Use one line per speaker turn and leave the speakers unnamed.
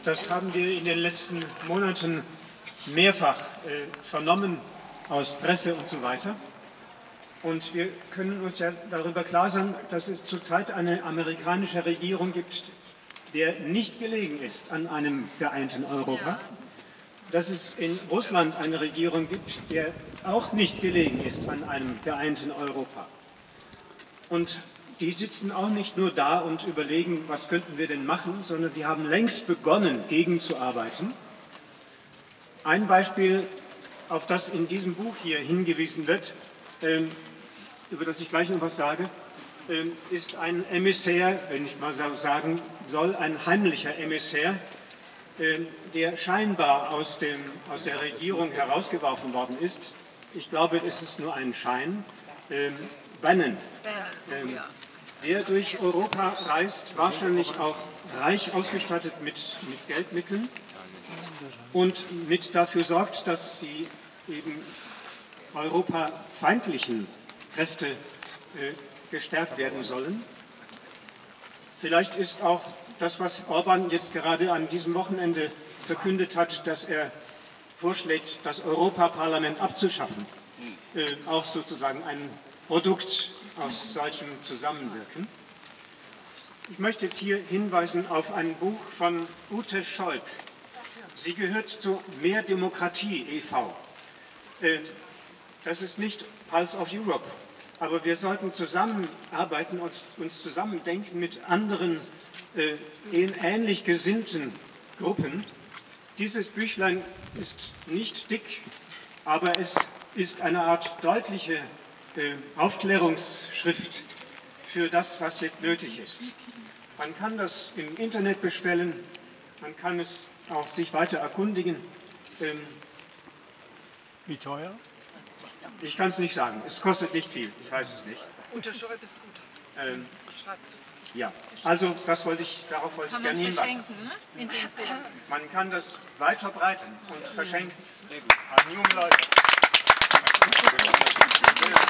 das haben wir in den letzten Monaten mehrfach vernommen aus Presse und so weiter. Und wir können uns ja darüber klar sein, dass es zurzeit eine amerikanische Regierung gibt, der nicht gelegen ist an einem geeinten Europa. Dass es in Russland eine Regierung gibt, der auch nicht gelegen ist an einem geeinten Europa. Und die sitzen auch nicht nur da und überlegen, was könnten wir denn machen, sondern die haben längst begonnen, gegenzuarbeiten. Ein Beispiel, auf das in diesem Buch hier hingewiesen wird, über das ich gleich noch was sage, ist ein Emissär, wenn ich mal so sagen soll, ein heimlicher Emissär, der scheinbar aus der Regierung herausgeworfen worden ist. Ich glaube, es ist nur ein Schein. Bannon, der durch Europa reist, wahrscheinlich auch reich ausgestattet mit Geldmitteln und mit dafür sorgt, dass die eben europafeindlichen Kräfte gestärkt werden sollen. Vielleicht ist auch das, was Orban jetzt gerade an diesem Wochenende verkündet hat, dass er vorschlägt, das Europaparlament abzuschaffen, auch sozusagen ein Produkt aus solchem Zusammenwirken. Ich möchte jetzt hier hinweisen auf ein Buch von Ute Scholk. Sie gehört zu Mehr Demokratie e.V. Das ist nicht Pulse of Europe, aber wir sollten zusammenarbeiten und uns zusammendenken mit anderen ähnlich gesinnten Gruppen. Dieses Büchlein ist nicht dick, aber es ist eine Art deutliche Aufklärungsschrift für das, was jetzt nötig ist. Man kann das im Internet bestellen, man kann es auch sich weiter erkundigen.
Wie teuer?
Ich kann es nicht sagen, es kostet nicht viel, ich weiß es nicht.
Unter Schäub ist gut.
Ja, also darauf wollte ich gerne hinweisen.
Ne? In dem Sinne.
Man kann das weit verbreiten und verschenken an junge Leute.